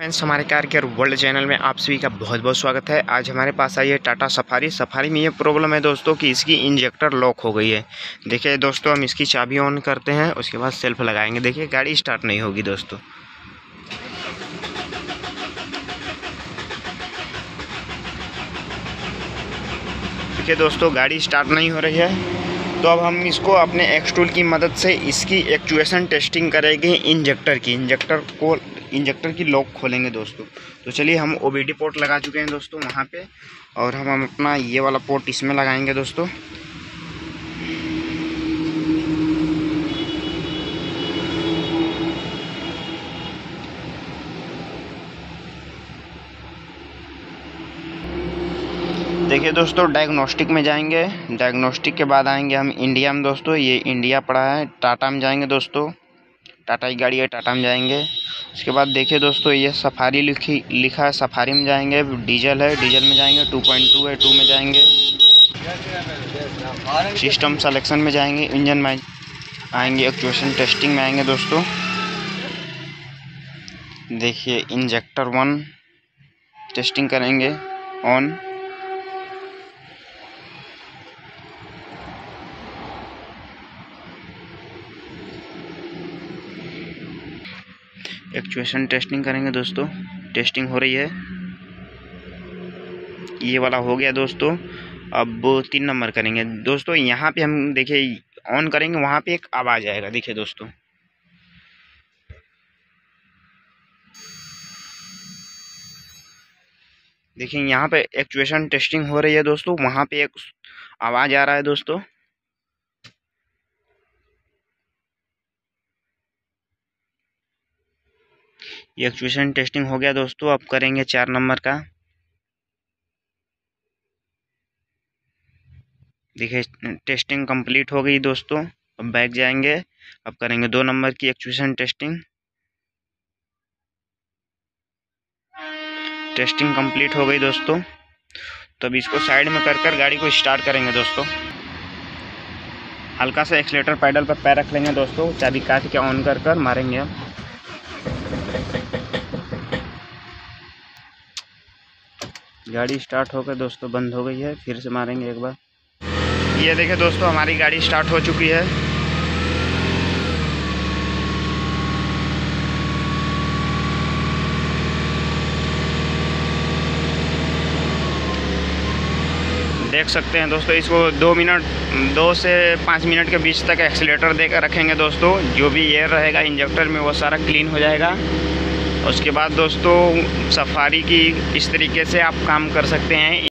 Friends, हमारे car care world channel में आप सभी का बहुत बहुत स्वागत है। आज हमारे पास आई है टाटा सफारी में ये प्रॉब्लम है दोस्तों कि इसकी इंजेक्टर लॉक हो गई है। देखिए दोस्तों, हम इसकी चाबी ऑन करते हैं, उसके बाद सेल्फ लगाएंगे। देखिए गाड़ी स्टार्ट नहीं होगी दोस्तों। देखिए दोस्तों, गाड़ी स्टार्ट नहीं हो रही है। तो अब हम इसको अपने एक्स टूल की मदद से इसकी एक्चुएशन टेस्टिंग करेंगे। इंजेक्टर की लॉक खोलेंगे दोस्तों। तो चलिए, हम ओबीडी पोर्ट लगा चुके हैं दोस्तों वहाँ पे, और हम अपना ये वाला पोर्ट इसमें लगाएंगे दोस्तों। देखिए दोस्तों, डायग्नोस्टिक में जाएंगे। डायग्नोस्टिक के बाद आएंगे हम इंडिया में दोस्तों। ये इंडिया पड़ा है। टाटा में जाएंगे दोस्तों, टाटा की गाड़ी है, टाटा में जाएंगे। उसके बाद देखिए दोस्तों, ये सफारी लिखा है, सफारी में जाएंगे। डीजल है, डीजल में जाएंगे। 2.2 है, 2 में जाएंगे। सिस्टम सिलेक्शन में जाएंगे, इंजन में आएंगे, एक्चुएशन टेस्टिंग में आएंगे दोस्तों। देखिए इंजेक्टर 1 टेस्टिंग करेंगे ऑन। एक्चुएशन टेस्टिंग करेंगे दोस्तों। टेस्टिंग हो रही है, ये वाला हो गया दोस्तों। अब 3 नंबर करेंगे दोस्तों। यहाँ पे हम देखिए ऑन करेंगे, वहाँ पे एक आवाज़ आएगा। देखिए दोस्तों, देखिए यहाँ पे एक्चुएशन टेस्टिंग हो रही है दोस्तों। वहाँ पे एक आवाज़ आ रहा है दोस्तों। ये एक्चुएशन टेस्टिंग हो गया दोस्तों। अब करेंगे 4 नंबर का। देखिए टेस्टिंग कंप्लीट हो गई दोस्तों। अब बैक जाएंगे, अब करेंगे 2 नंबर की एक्चुएशन टेस्टिंग। टेस्टिंग कंप्लीट हो गई दोस्तों। तो अब इसको साइड में कर गाड़ी को स्टार्ट करेंगे दोस्तों। हल्का सा एक्सीलेटर पैडल पर पैर रख लेंगे दोस्तों। चाबी काट के ऑन कर मारेंगे। अब गाड़ी स्टार्ट होकर दोस्तों बंद हो गई है। फिर से मारेंगे एक बार। ये देखिए दोस्तों, हमारी गाड़ी स्टार्ट हो चुकी है। देख सकते हैं दोस्तों, इसको 2 से 5 मिनट के बीच तक एक्सीलेटर देकर रखेंगे दोस्तों। जो भी एयर रहेगा इंजेक्टर में वो सारा क्लीन हो जाएगा। उसके बाद दोस्तों सफारी की इस तरीके से आप काम कर सकते हैं।